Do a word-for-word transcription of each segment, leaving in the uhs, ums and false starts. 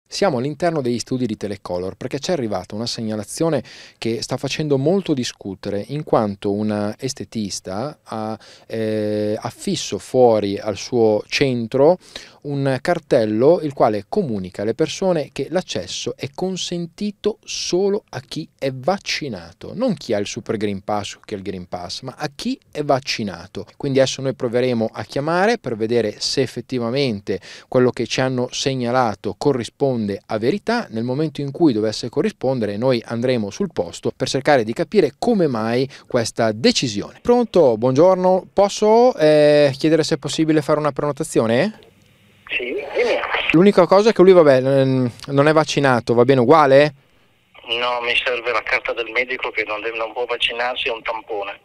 Siamo all'interno degli studi di Telecolor perché ci è arrivata una segnalazione che sta facendo molto discutere, in quanto un estetista ha eh, affisso fuori al suo centro un cartello il quale comunica alle persone che l'accesso è consentito solo a chi è vaccinato, non chi ha il Super Green Pass o chi ha il Green Pass, ma a chi è vaccinato. Quindi adesso noi proveremo a chiamare per vedere se effettivamente quello che ci hanno segnalato corrisponde a verità. Nel momento in cui dovesse corrispondere, noi andremo sul posto per cercare di capire come mai questa decisione. Pronto, buongiorno, posso eh, chiedere se è possibile fare una prenotazione? Sì, dimmi. L'unica cosa è che lui, vabbè, non è vaccinato, va bene uguale? No, mi serve la carta del medico che non, deve, non può vaccinarsi e un tampone.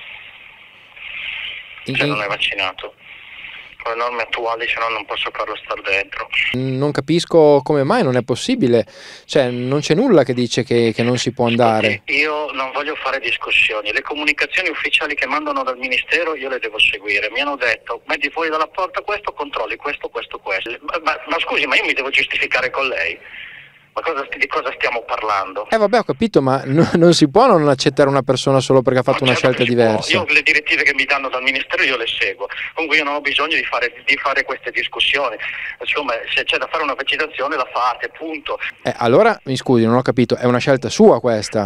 Se In... non è vaccinato. Con le norme attuali, se no non posso farlo star dentro. Non capisco come mai non è possibile, cioè non c'è nulla che dice che, che non si può andare. Scusi, io non voglio fare discussioni, le comunicazioni ufficiali che mandano dal ministero io le devo seguire. Mi hanno detto, metti fuori dalla porta questo, controlli questo, questo, questo. Ma, ma, ma scusi, ma io mi devo giustificare con lei? Ma cosa, di cosa stiamo parlando? Eh vabbè, ho capito, ma no, non si può non accettare una persona solo perché ha fatto Ma una certo scelta diversa. Io le direttive che mi danno dal ministero io le seguo, comunque io non ho bisogno di fare, di fare queste discussioni. Insomma, se c'è da fare una vaccinazione la fate, punto. Eh, allora, mi scusi, non ho capito, è una scelta sua questa?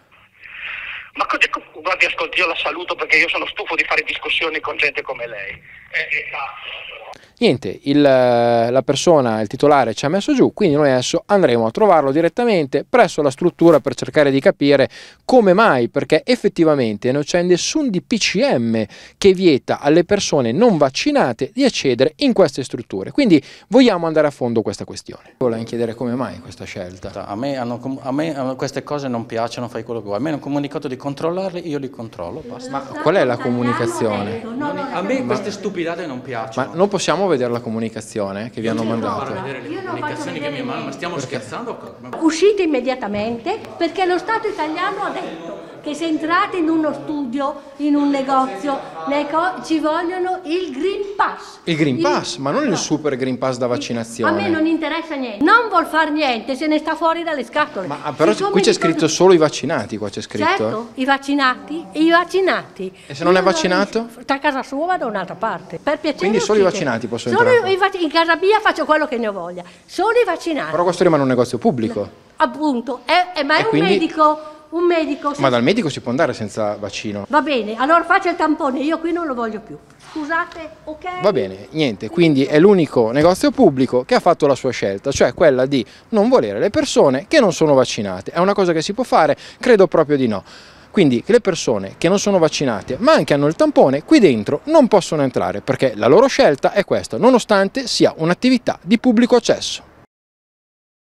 Ma guardi, ascolti, io la saluto perché io sono stufo di fare discussioni con gente come lei. Eh, eh, Niente, il, la persona, il titolare ci ha messo giù, quindi noi adesso andremo a trovarlo direttamente presso la struttura per cercare di capire come mai, perché effettivamente non c'è nessun D P C M che vieta alle persone non vaccinate di accedere in queste strutture. Quindi vogliamo andare a fondo questa questione. Volevo chiedere come mai questa scelta. A me, hanno, a me queste cose non piacciono, fai quello che vuoi. A me hanno comunicato di controllarli, io li controllo, basta. Ma qual è la comunicazione? A me queste stupidate non piacciono. Ma non possiamo vedere la comunicazione che vi hanno mandato? Far vedere le comunicazioni che mi mandano, ma stiamo Perché? scherzando? Uscite immediatamente perché lo Stato italiano ha detto che se entrate in uno studio, in un negozio, ci vogliono il Green Pass. Il Green Pass, il... ma non no. il Super Green Pass da vaccinazione. A me non interessa niente, non vuol fare niente, se ne sta fuori dalle scatole. Ma però Siccome qui c'è dicono... scritto solo i vaccinati, qua c'è scritto. Certo, i vaccinati e i vaccinati. E se non Io è vaccinato? Sta a casa sua, vado da un'altra parte. Per piacere. Quindi solo i uscite. vaccinati possono solo entrare? I vac... In casa mia faccio quello che ne ho voglia, solo i vaccinati. Però questo rimane un negozio pubblico. Appunto, è, è, ma è E un quindi... medico... Un medico... Ma dal medico si può andare senza vaccino? Va bene, allora faccia il tampone, io qui non lo voglio più. Scusate, ok? Va bene, niente, quindi è l'unico negozio pubblico che ha fatto la sua scelta, cioè quella di non volere le persone che non sono vaccinate. È una cosa che si può fare? Credo proprio di no. Quindi che le persone che non sono vaccinate ma anche hanno il tampone qui dentro non possono entrare perché la loro scelta è questa, nonostante sia un'attività di pubblico accesso.